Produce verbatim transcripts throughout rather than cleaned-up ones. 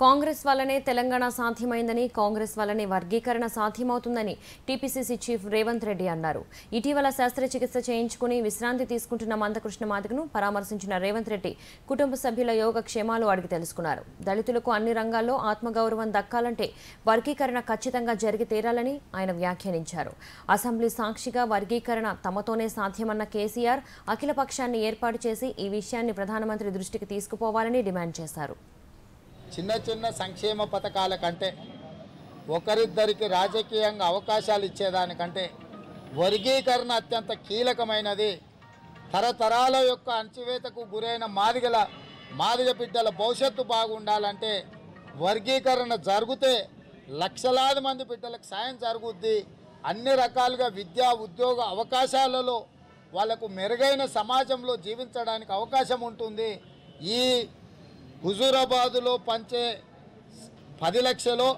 కాంగ్రెస్ వల్లనే తెలంగాణ సాధ్యమైందని, కాంగ్రెస్ వల్లనే వర్గీకరణ సాధ్యమవుతుందని టీపీసీసీ చీఫ్ రేవంత్ రెడ్డి అన్నారు. ఇటీవల శస్త్రచికిత్స చేయించుకుని విశ్రాంతి తీసుకుంటున్న మందకృష్ణ మాదిగను పరామర్శించిన రేవంత్ రెడ్డి కుటుంబ సభ్యుల యోగక్షేమాలు అడిగి తెలుసుకున్నారు. దళితులకు అన్ని రంగాల్లో ఆత్మగౌరవం దక్కాలంటే వర్గీకరణ ఖచ్చితంగా జరిగి తీరాలని ఆయన వ్యాఖ్యానించారు. అసెంబ్లీ సాక్షిగా వర్గీకరణ తమతోనే సాధ్యమన్న కేసీఆర్ అఖిలపక్షాన్ని ఏర్పాటు చేసి ఈ విషయాన్ని ప్రధానమంత్రి దృష్టికి తీసుకుపోవాలని డిమాండ్ చేశారు. చిన్న చిన్న సంక్షేమ పథకాల కంటే ఒకరిద్దరికి రాజకీయంగా అవకాశాలు ఇచ్చేదానికంటే వర్గీకరణ అత్యంత కీలకమైనది. తరతరాల యొక్క అణచివేతకు గురైన మాదిగల మాదిగ బిడ్డల భవిష్యత్తు బాగుండాలంటే వర్గీకరణ జరిగితే లక్షలాది మంది బిడ్డలకు సాయం జరుగుద్ది. అన్ని రకాలుగా విద్యా ఉద్యోగ అవకాశాలలో వాళ్లకు మెరుగైన సమాజంలో జీవించడానికి అవకాశం ఉంటుంది. ఈ హుజూరాబాదులో పంచే పది లక్షలు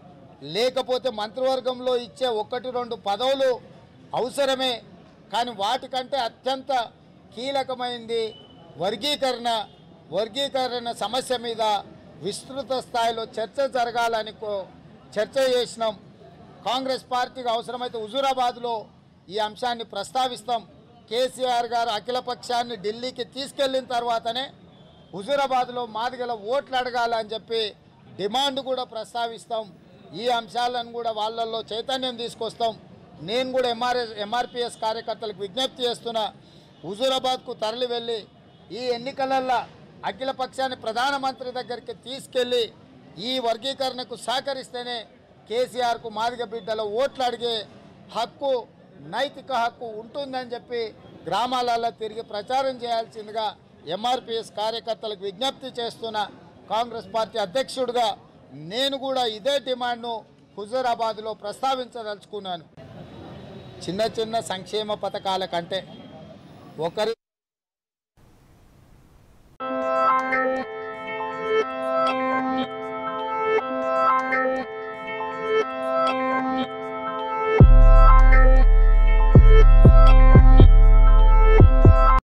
లేకపోతే మంత్రివర్గంలో ఇచ్చే ఒకటి రెండు పదవులు అవసరమే, కానీ వాటికంటే అత్యంత కీలకమైంది వర్గీకరణ. వర్గీకరణ సమస్య మీద విస్తృత స్థాయిలో చర్చ జరగాలని చర్చ చేసినాం. కాంగ్రెస్ పార్టీకి అవసరమైతే హుజూరాబాద్లో ఈ అంశాన్ని ప్రస్తావిస్తాం. కేసీఆర్ గారు అఖిలపక్షాన్ని ఢిల్లీకి తీసుకెళ్లిన తర్వాతనే హుజూరాబాద్లో మాదిగల ఓట్లు అడగాలని చెప్పి డిమాండ్ కూడా ప్రస్తావిస్తాం. ఈ అంశాలను కూడా వాళ్ళల్లో చైతన్యం తీసుకొస్తాం. నేను కూడా ఎంఆర్ఎస్ ఎంఆర్పిఎస్ కార్యకర్తలకు విజ్ఞప్తి చేస్తున్నా, హుజూరాబాద్కు తరలి వెళ్ళి ఈ ఎన్నికలల్లో అఖిలపక్షాన్ని ప్రధానమంత్రి దగ్గరికి తీసుకెళ్ళి ఈ వర్గీకరణకు సహకరిస్తేనే కేసీఆర్కు మాదిగ బిడ్డల ఓట్లు అడిగే హక్కు, నైతిక హక్కు ఉంటుందని చెప్పి గ్రామాలలో తిరిగి ప్రచారం చేయాల్సిందిగా ఎంఆర్పిఎస్ కార్యకర్తలకు విజ్ఞప్తి చేస్తున్న కాంగ్రెస్ పార్టీ అధ్యక్షుడిగా నేను కూడా ఇదే డిమాండ్ను హుజూరాబాద్లో ప్రస్తావించదలుచుకున్నాను. చిన్న చిన్న సంక్షేమ పథకాల కంటే ఒకరి